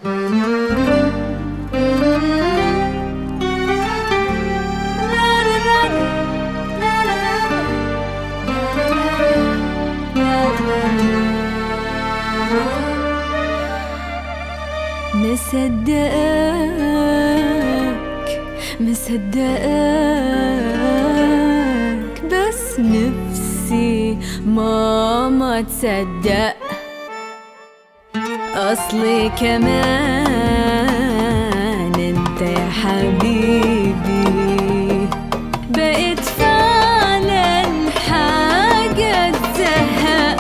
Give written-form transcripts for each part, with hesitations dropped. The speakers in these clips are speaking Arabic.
مصدقك بس نفسي ما تصدق. أصلي كمان انت يا حبيبي بقيت فعلا حاجة تزهق.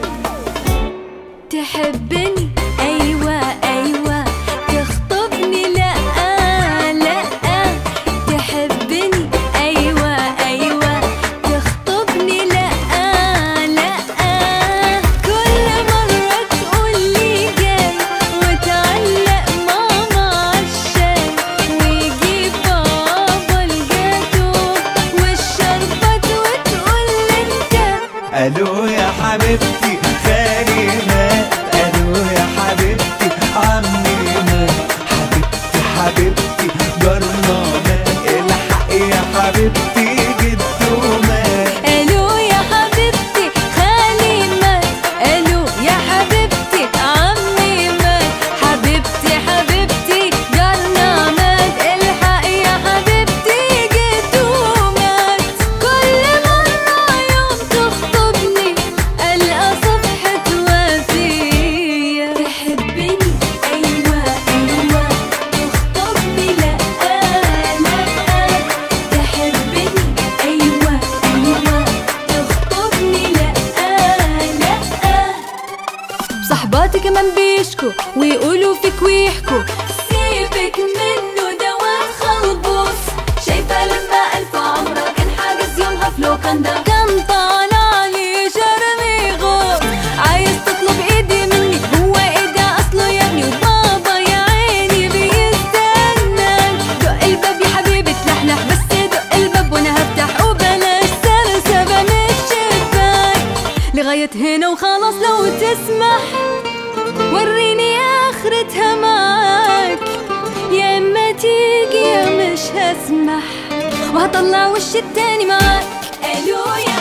تحبني أيوة أيوة، تخطبني لأ لأ. تحبني أيوة أيوة، تخطبني لأ لأ. كل مرة تقولي جاي وتعلق ماما عالشاي ويجيب بابا الجاتو والشربات وتقول انت الو يا حبيبتي خالي مات، الو يا حبيبتي عمي مات، حبيبتي حبيبتي جارنا مات، الحق يا حبيبتي جدو مات. الو يا حبيبتي خالي مات، الو يا حبيبتي عمي مات، حبيبتي حبيبتي جارنا مات، الحق يا حبيبتي جدو مات. كل مرة يوم تخطبني ألقى صفحة وفية. تحبني أيوة أيوة، تخطبني لأ لأ. تحبني أيوة أيوة، تخطبني لأ لأ. صحباتي كمان بيشكوا ويقولوا فيك ويحكوا سيبك منه ده واد خلبوس. شايفة لما ألف عمرة كان حاجز يومها في لوكاندا، كان طالع لي شرمي غور. عايز تطلب ايدي مني، هو ايه ده اصله يا ابني؟ وبابا يا عيني بيستناك. دق الباب يا حبيبي تلحلح، بس دق الباب وانا هفتح وبلاش سرسبة من الشباك. لغاية هنا وخلاص لو تسمح، وريني اخرتها معاك. يا اما تيجي يا مش هسمح، وهطلع وش التاني معاك. الو يا